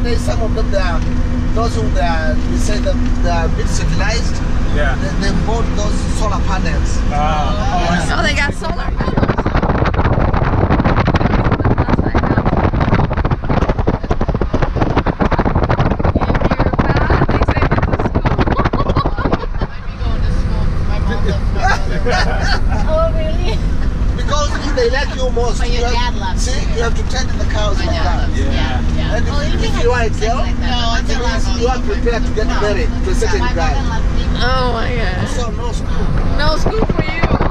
nowadays some of them, they are, those who they are, we say that they are a bit civilized. Yeah. They bought those solar panels. Oh, they got solar panels. Oh, really? Because they like you most. But your dad loves see, you. you have to tend to the cows like that. Yeah. And if you are a girl, it means you are prepared to get married to a certain guy. Oh my gosh. So no school. No school for you.